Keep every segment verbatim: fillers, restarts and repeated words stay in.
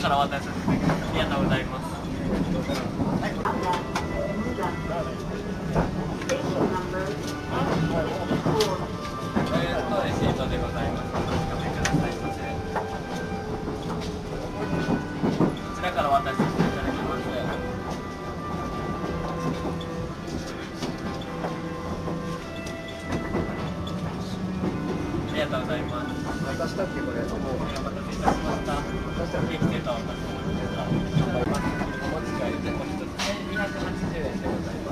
からお渡しさせていただきます。ありがとうございます。えーっとレシートでございます。お確かめくださいませ。こちらからお渡しさせていただきます。ありがとうございます。 渡したっけこれ。 お待たせいたしました。ケーキセットをお渡ししました。お持ち帰りでお一つにひゃくはちじゅうえんでございます。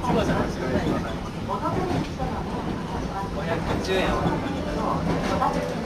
ごひゃくじゅうえんをお預かりいたします。